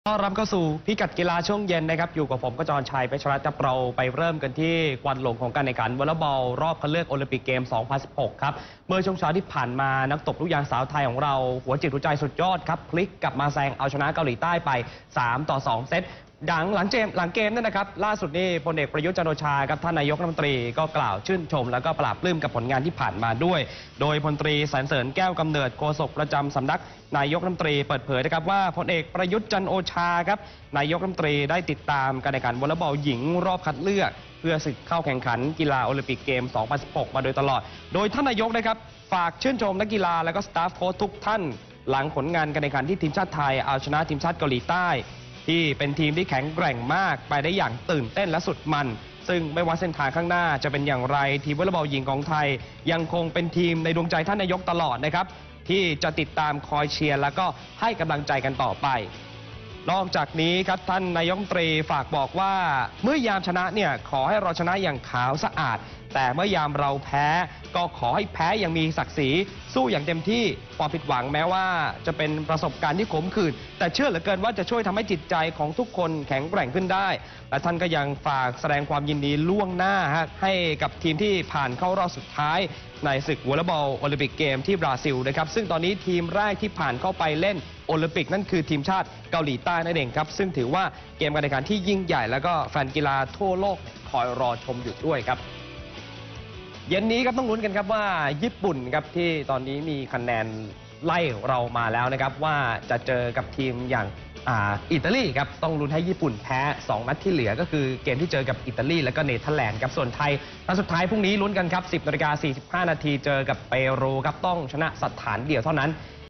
ต้อนรับเข้าสู่พิกัดกีฬาช่วงเย็นนะครับอยู่กับผมกจรชัยเพชรรัตน์เราไปเริ่มกันที่ควันหลงของการแข่งขันวอลเลย์บอลรอบคัดเลือกโอลิมปิกเกม 2016 ครับเมื่อช่วงเช้าที่ผ่านมานักตบลูกยางสาวไทยของเราหัวจิตหัวใจสุดยอดครับพลิกกลับมาแซงเอาชนะเกาหลีใต้ไป3-2 เซตหลังเกมนั่นนะครับล่าสุดนี่พลเอกประยุทธ์จันทร์โอชาครับท่านนายกรัฐมนตรีก็กล่าวชื่นชมแล้วก็ปราบปลื้มกับผลงานที่ผ่านมาด้วยโดยพลตรีสรรเสริญแก้วกำเนิดโฆษกประจำสำนักนายกรัฐมนตรีเปิดเผยนะครับว่าพลเอกประยุทธ์จันทร์โอชาครับนายกรัฐมนตรีได้ติดตามการแข่งขันวอลเลย์บอลหญิงรอบคัดเลือกเพื่อศึกเข้าแข่งขันกีฬาโอลิมปิกเกม 2016 มาโดยตลอดโดยท่านนายกนะครับฝากชื่นชมนักกีฬาและก็สตาฟโค้ชทุกท่านหลังผลงานการแข่งขันที่ทีมชาติไทยเอาชนะทีมชาติเกาหลีใต้ที่เป็นทีมที่แข็งแกร่งมากไปได้อย่างตื่นเต้นและสุดมันซึ่งไม่ว่าเส้นทางข้างหน้าจะเป็นอย่างไรทีมวอลเลย์บอลหญิงของไทยยังคงเป็นทีมในดวงใจท่านนายกตลอดนะครับที่จะติดตามคอยเชียร์แล้วก็ให้กำลังใจกันต่อไปนอกจากนี้ครับท่านนายกรัฐมนตรีฝากบอกว่าเมื่อยามชนะเนี่ยขอให้เราชนะอย่างขาวสะอาดแต่เมื่อยามเราแพ้ก็ขอให้แพ้อย่างมีศักดิ์ศรีสู้อย่างเต็มที่ความผิดหวังแม้ว่าจะเป็นประสบการณ์ที่ขมขื่นแต่เชื่อเหลือเกินว่าจะช่วยทำให้จิตใจของทุกคนแข็งแกร่งขึ้นได้และท่านก็ยังฝากแสดงความยินดีล่วงหน้าให้กับทีมที่ผ่านเข้ารอบสุดท้ายในศึกวอลเลย์บอลโอลิมปิกเกมที่บราซิลนะครับซึ่งตอนนี้ทีมแรกที่ผ่านเข้าไปเล่นโอลิมปิกนั่นคือทีมชาติเกาหลีใต้นั่นเองครับซึ่งถือว่าเกมการแข่งขันที่ยิ่งใหญ่แล้วก็แฟนกีฬาทั่วโลกคอยรอชมอยู่ด้วยครับเย็นนี้ครับต้องลุ้นกันครับว่าญี่ปุ่นครับที่ตอนนี้มีคะแนนไล่เรามาแล้วนะครับว่าจะเจอกับทีมอย่างอิตาลีครับต้องลุ้นให้ญี่ปุ่นแพ้2นัดที่เหลือก็คือเกมที่เจอกับอิตาลีและก็เนเธอร์แลนด์ครับส่วนไทยนัดสุดท้ายพรุ่งนี้ลุ้นกันครับ 10:45 น.เจอกับเปรูครับต้องชนะสถานเดียวเท่านั้น